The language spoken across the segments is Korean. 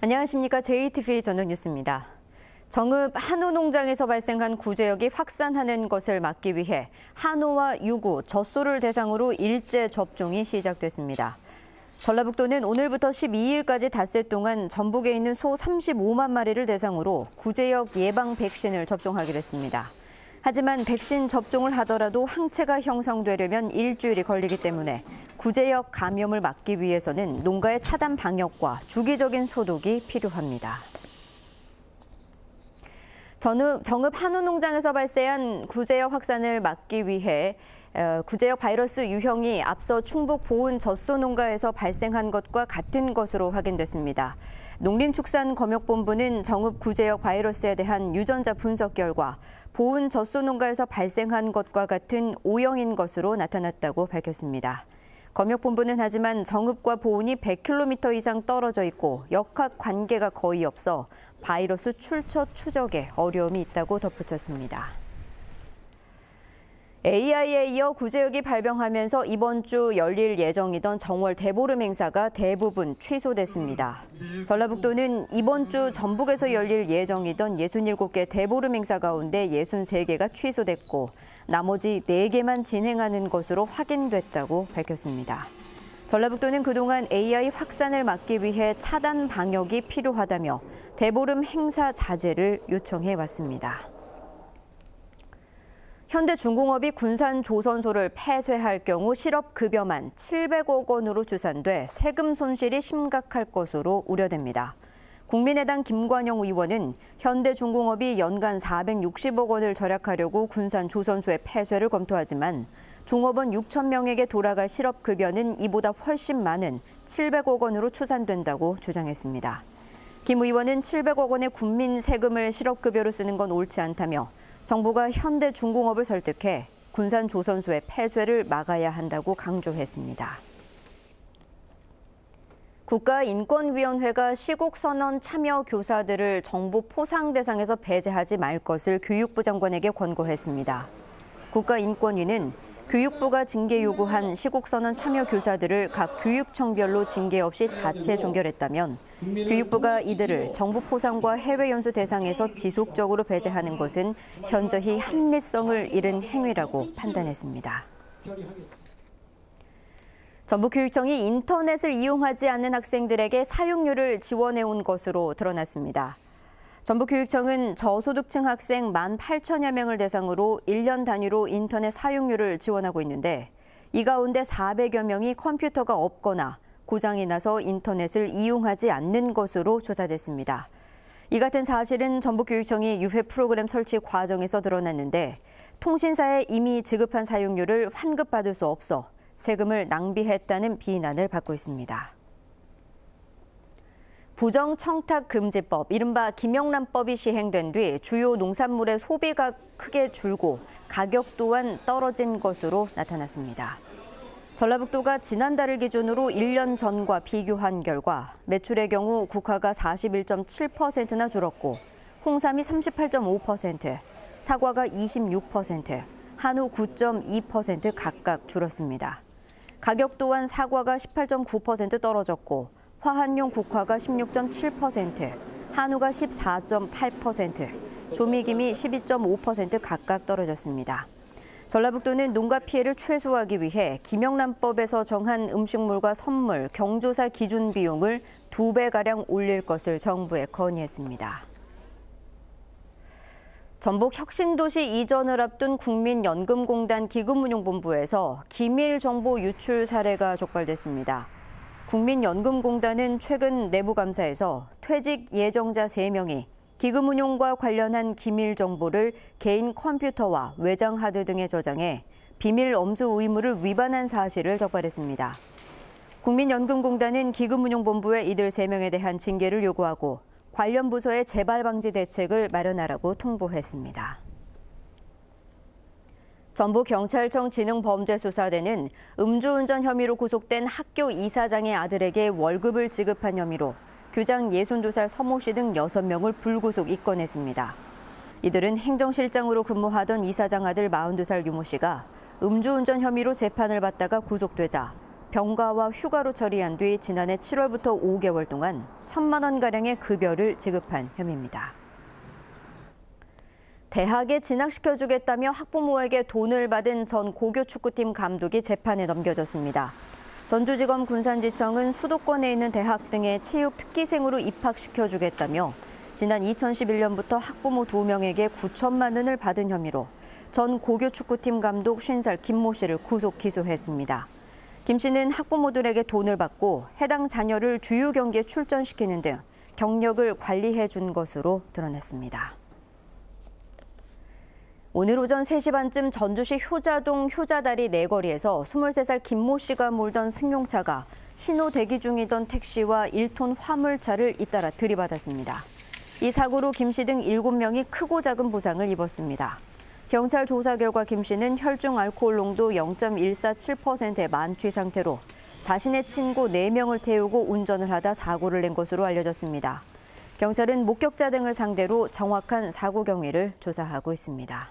안녕하십니까. JTBC 저녁 뉴스입니다. 정읍 한우 농장에서 발생한 구제역이 확산하는 것을 막기 위해 한우와 유구, 젖소를 대상으로 일제 접종이 시작됐습니다. 전라북도는 오늘부터 12일까지 닷새 동안 전북에 있는 소 35만 마리를 대상으로 구제역 예방 백신을 접종하기로 했습니다. 하지만 백신 접종을 하더라도 항체가 형성되려면 일주일이 걸리기 때문에 구제역 감염을 막기 위해서는 농가의 차단 방역과 주기적인 소독이 필요합니다. 정읍 한우 농장에서 발생한 구제역 확산을 막기 위해 구제역 바이러스 유형이 앞서 충북 보은 젖소 농가에서 발생한 것과 같은 것으로 확인됐습니다. 농림축산검역본부는 정읍 구제역 바이러스에 대한 유전자 분석 결과 보은 젖소 농가에서 발생한 것과 같은 O형인 것으로 나타났다고 밝혔습니다. 검역본부는 하지만 정읍과 보은이 100km 이상 떨어져 있고 역학 관계가 거의 없어 바이러스 출처 추적에 어려움이 있다고 덧붙였습니다. AI에 이어 구제역이 발병하면서 이번 주 열릴 예정이던 정월 대보름 행사가 대부분 취소됐습니다. 전라북도는 이번 주 전북에서 열릴 예정이던 67개 대보름 행사 가운데 63개가 취소됐고 나머지 4개만 진행하는 것으로 확인됐다고 밝혔습니다. 전라북도는 그동안 AI 확산을 막기 위해 차단 방역이 필요하다며 대보름 행사 자제를 요청해왔습니다. 현대중공업이 군산조선소를 폐쇄할 경우 실업급여만 700억 원으로 추산돼 세금 손실이 심각할 것으로 우려됩니다. 국민의당 김관영 의원은 현대중공업이 연간 460억 원을 절약하려고 군산조선소의 폐쇄를 검토하지만 종업원 6천 명에게 돌아갈 실업급여는 이보다 훨씬 많은 700억 원으로 추산된다고 주장했습니다. 김 의원은 700억 원의 국민 세금을 실업급여로 쓰는 건 옳지 않다며 정부가 현대중공업을 설득해 군산조선소의 폐쇄를 막아야 한다고 강조했습니다. 국가인권위원회가 시국선언 참여 교사들을 정보 포상 대상에서 배제하지 말 것을 교육부 장관에게 권고했습니다. 국가인권위는 교육부가 징계 요구한 시국선언 참여 교사들을 각 교육청별로 징계 없이 자체 종결했다면 교육부가 이들을 정보 포상과 해외 연수 대상에서 지속적으로 배제하는 것은 현저히 합리성을 잃은 행위라고 판단했습니다. 전북교육청이 인터넷을 이용하지 않는 학생들에게 사용료를 지원해온 것으로 드러났습니다. 전북교육청은 저소득층 학생 18,000여 명을 대상으로 1년 단위로 인터넷 사용료를 지원하고 있는데 이 가운데 400여 명이 컴퓨터가 없거나 고장이 나서 인터넷을 이용하지 않는 것으로 조사됐습니다. 이 같은 사실은 전북교육청이 유해 프로그램 설치 과정에서 드러났는데 통신사에 이미 지급한 사용료를 환급받을 수 없어 세금을 낭비했다는 비난을 받고 있습니다. 부정청탁금지법, 이른바 김영란법이 시행된 뒤 주요 농산물의 소비가 크게 줄고 가격 또한 떨어진 것으로 나타났습니다. 전라북도가 지난달을 기준으로 1년 전과 비교한 결과 매출의 경우 국화가 41.7%나 줄었고 홍삼이 38.5%, 사과가 26%, 한우 9.2% 각각 줄었습니다. 가격 또한 사과가 18.9% 떨어졌고 화한용 국화가 16.7%, 한우가 14.8%, 조미김이 12.5% 각각 떨어졌습니다. 전라북도는 농가 피해를 최소화하기 위해 김영란법에서 정한 음식물과 선물, 경조사 기준 비용을 2배가량 올릴 것을 정부에 건의했습니다. 전북 혁신도시 이전을 앞둔 국민연금공단 기금운용본부에서 기밀정보 유출 사례가 적발됐습니다. 국민연금공단은 최근 내부감사에서 퇴직 예정자 3명이 기금운용과 관련한 기밀 정보를 개인 컴퓨터와 외장 하드 등에 저장해 비밀 엄수 의무를 위반한 사실을 적발했습니다. 국민연금공단은 기금운용본부에 이들 3명에 대한 징계를 요구하고 관련 부서의 재발 방지 대책을 마련하라고 통보했습니다. 전북경찰청 지능범죄수사대는 음주운전 혐의로 구속된 학교 이사장의 아들에게 월급을 지급한 혐의로 교장 62살 서모 씨 등 6명을 불구속 입건했습니다. 이들은 행정실장으로 근무하던 이사장 아들 42살 유모 씨가 음주운전 혐의로 재판을 받다가 구속되자 병가와 휴가로 처리한 뒤 지난해 7월부터 5개월 동안 1,000만 원가량의 급여를 지급한 혐의입니다. 대학에 진학시켜주겠다며 학부모에게 돈을 받은 전 고교축구팀 감독이 재판에 넘겨졌습니다. 전주지검 군산지청은 수도권에 있는 대학 등의 체육 특기생으로 입학시켜주겠다며 지난 2011년부터 학부모 2명에게 9천만 원을 받은 혐의로 전 고교축구팀 감독 50살 김모 씨를 구속 기소했습니다. 김 씨는 학부모들에게 돈을 받고 해당 자녀를 주요 경기에 출전시키는 등 경력을 관리해 준 것으로 드러냈습니다. 오늘 오전 3시 반쯤 전주시 효자동 효자다리 내거리에서 23살 김모 씨가 몰던 승용차가 신호 대기 중이던 택시와 1톤 화물차를 잇따라 들이받았습니다. 이 사고로 김 씨 등 7명이 크고 작은 부상을 입었습니다. 경찰 조사 결과 김 씨는 혈중 알코올 농도 0.147%의 만취 상태로 자신의 친구 4명을 태우고 운전을 하다 사고를 낸 것으로 알려졌습니다. 경찰은 목격자 등을 상대로 정확한 사고 경위를 조사하고 있습니다.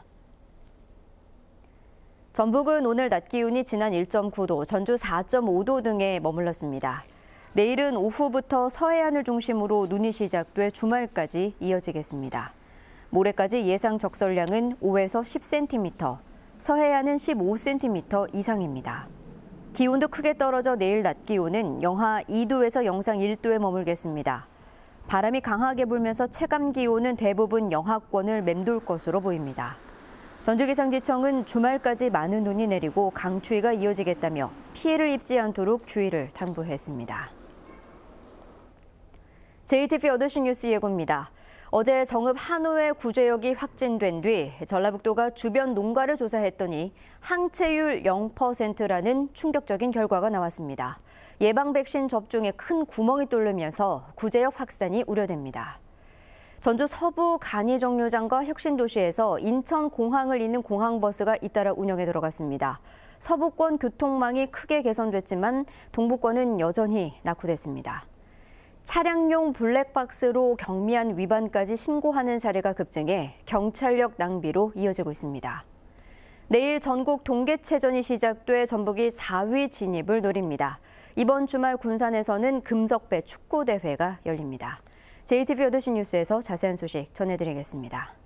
전북은 오늘 낮 기온이 지난 1.9도, 전주 4.5도 등에 머물렀습니다. 내일은 오후부터 서해안을 중심으로 눈이 시작돼 주말까지 이어지겠습니다. 모레까지 예상 적설량은 5에서 10cm, 서해안은 15cm 이상입니다. 기온도 크게 떨어져 내일 낮 기온은 영하 2도에서 영상 1도에 머물겠습니다. 바람이 강하게 불면서 체감 기온은 대부분 영하권을 맴돌 것으로 보입니다. 전주기상지청은 주말까지 많은 눈이 내리고 강추위가 이어지겠다며 피해를 입지 않도록 주의를 당부했습니다. JTBC 8시 뉴스 예고입니다. 어제 정읍 한우회 구제역이 확진된 뒤 전라북도가 주변 농가를 조사했더니 항체율 0%라는 충격적인 결과가 나왔습니다. 예방 백신 접종에 큰 구멍이 뚫리면서 구제역 확산이 우려됩니다. 전주 서부 간이정류장과 혁신도시에서 인천공항을 잇는 공항버스가 잇따라 운영에 들어갔습니다. 서부권 교통망이 크게 개선됐지만 동부권은 여전히 낙후됐습니다. 차량용 블랙박스로 경미한 위반까지 신고하는 사례가 급증해 경찰력 낭비로 이어지고 있습니다. 내일 전국 동계체전이 시작돼 전북이 4위 진입을 노립니다. 이번 주말 군산에서는 금석배 축구대회가 열립니다. JTBC 8시 뉴스에서 자세한 소식 전해드리겠습니다.